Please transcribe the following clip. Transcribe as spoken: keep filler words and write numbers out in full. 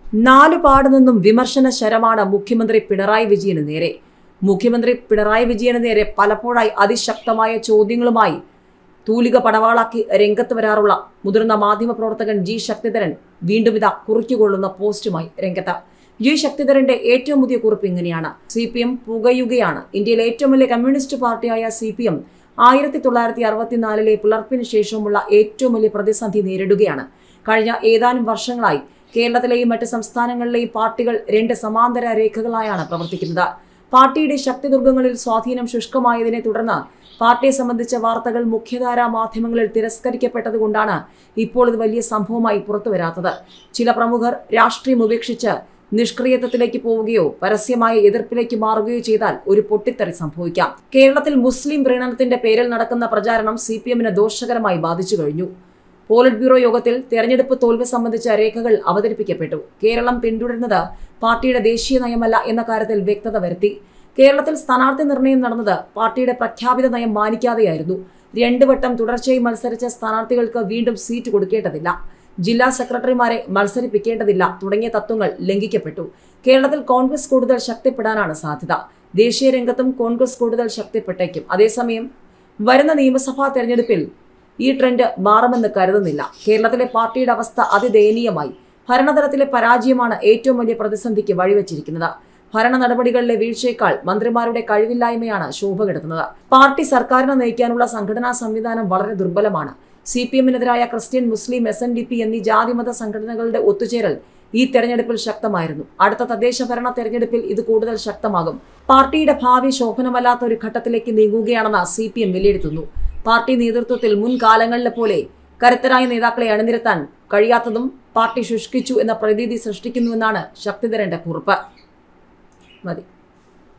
നാലു പാട് നിന്നും വിമർശന ശരമാണ് മുഖ്യമന്ത്രി പിണറായി വിജയന് നേരെ. മുഖ്യമന്ത്രി പിണറായി വിജയന് നേരെ പലപ്പോഴായി അതിശക്തമായ ചോദ്യങ്ങളുമായി തൂലിക പടവാളാക്കി രംഗത്ത് വരാറുള്ള മുതിർന്ന മാധ്യമപ്രവർത്തകൻ ജി ശക്തിധരൻ വീണ്ടും ഇതാ കുറിക്കുകൊള്ളുന്ന പോസ്റ്റുമായി രംഗത്ത്. ജി ശക്തിധരന്റെ ഏറ്റവും പുതിയ കുറിപ്പ് ഇങ്ങനെയാണ്: സി പി എം പുകയുകയാണ്. ഇന്ത്യയിലെ ഏറ്റവും വലിയ കമ്മ്യൂണിസ്റ്റ് പാർട്ടിയായ സി പി എം ആയിരത്തി തൊള്ളായിരത്തി അറുപത്തിനാലിലെ പിളർപ്പിന് ശേഷമുള്ള ഏറ്റവും വലിയ പ്രതിസന്ധി നേരിടുകയാണ്. കഴിഞ്ഞ ഏതാനും വർഷങ്ങളായി കേരളത്തിലെയും മറ്റ് സംസ്ഥാനങ്ങളിലെയും പാർട്ടികൾ രണ്ട് സമാന്തര രേഖകളായാണ് പ്രവർത്തിക്കുന്നത്. പാർട്ടിയുടെ ശക്തിദുർഗങ്ങളിൽ സ്വാധീനം ശുഷ്കമായതിനെ തുടർന്ന് പാർട്ടിയെ സംബന്ധിച്ച വാർത്തകൾ മുഖ്യധാരാ മാധ്യമങ്ങളിൽ തിരസ്കരിക്കപ്പെട്ടതുകൊണ്ടാണ് ഇപ്പോൾ ഇത് വലിയ സംഭവമായി പുറത്തുവരാത്തത്. ചില പ്രമുഖർ രാഷ്ട്രീയം ഉപേക്ഷിച്ച് നിഷ്ക്രിയത്വത്തിലേക്ക് പോവുകയോ പരസ്യമായ എതിർപ്പിലേക്ക് മാറുകയോ ചെയ്താൽ ഒരു പൊട്ടിത്തെറി സംഭവിക്കാം. കേരളത്തിൽ മുസ്ലിം പ്രീണനത്തിന്റെ പേരിൽ നടക്കുന്ന പ്രചാരണം സി പി എമ്മിന് ദോഷകരമായി ബാധിച്ചു കഴിഞ്ഞു. പോളിറ്റ് ബ്യൂറോ യോഗത്തിൽ തെരഞ്ഞെടുപ്പ് തോൽവി സംബന്ധിച്ച രേഖകൾ അവതരിപ്പിക്കപ്പെട്ടു. കേരളം പിന്തുടരുന്നത് പാർട്ടിയുടെ ദേശീയ നയമല്ല എന്ന കാര്യത്തിൽ വ്യക്തത വരുത്തി. കേരളത്തിൽ സ്ഥാനാർത്ഥി നിർണയം നടന്നത് പാർട്ടിയുടെ പ്രഖ്യാപിത നയം മാനിക്കാതെയായിരുന്നു. രണ്ടു വട്ടം തുടർച്ചയായി മത്സരിച്ച സ്ഥാനാർത്ഥികൾക്ക് വീണ്ടും സീറ്റ് കൊടുക്കേണ്ടതില്ല, ജില്ലാ സെക്രട്ടറിമാരെ മത്സരിപ്പിക്കേണ്ടതില്ല തുടങ്ങിയ തത്വങ്ങൾ ലംഘിക്കപ്പെട്ടു. കേരളത്തിൽ കോൺഗ്രസ് കൂടുതൽ ശക്തിപ്പെടാനാണ് സാധ്യത. ദേശീയ രംഗത്തും കോൺഗ്രസ് കൂടുതൽ ശക്തിപ്പെട്ടേക്കും. അതേസമയം വരുന്ന നിയമസഭാ തെരഞ്ഞെടുപ്പിൽ ഈ ട്രെൻഡ് മാറുമെന്ന് കരുതുന്നില്ല. കേരളത്തിലെ പാർട്ടിയുടെ അവസ്ഥ അതിദയനീയമായി. ഭരണതലത്തിലെ പരാജയമാണ് ഏറ്റവും വലിയ പ്രതിസന്ധിക്ക് വഴിവെച്ചിരിക്കുന്നത്. ഭരണ നടപടികളിലെ വീഴ്ചയേക്കാൾ മന്ത്രിമാരുടെ കഴിവില്ലായ്മയാണ് ശോഭ കെടുത്തുന്നത്. പാർട്ടി സർക്കാരിനെ നയിക്കാനുള്ള സംഘടനാ സംവിധാനം വളരെ ദുർബലമാണ്. സി പി എമ്മിനെതിരായ Christian, Muslim, S N D P എന്നീ ജാതിമത സംഘടനകളുടെ ഒത്തുചേരൽ ഈ തെരഞ്ഞെടുപ്പിൽ ശക്തമായിരുന്നു. അടുത്ത തദ്ദേശ ഭരണ തെരഞ്ഞെടുപ്പിൽ ഇത് കൂടുതൽ ശക്തമാകും. പാർട്ടിയുടെ ഭാവി ശോഭനമല്ലാത്ത ഒരു ഘട്ടത്തിലേക്ക് നീങ്ങുകയാണെന്ന് സി പി എം വിലയിരുത്തുന്നു. പാർട്ടി നേതൃത്വത്തിൽ മുൻകാലങ്ങളിലെ പോലെ കരുത്തരായ നേതാക്കളെ അണിനിരത്താൻ കഴിയാത്തതും പാർട്ടി ശുഷ്കിച്ചു എന്ന പ്രതീതി സൃഷ്ടിക്കുന്നുവെന്നാണ് ശക്തിധരന്റെ കുറിപ്പ്. മതി.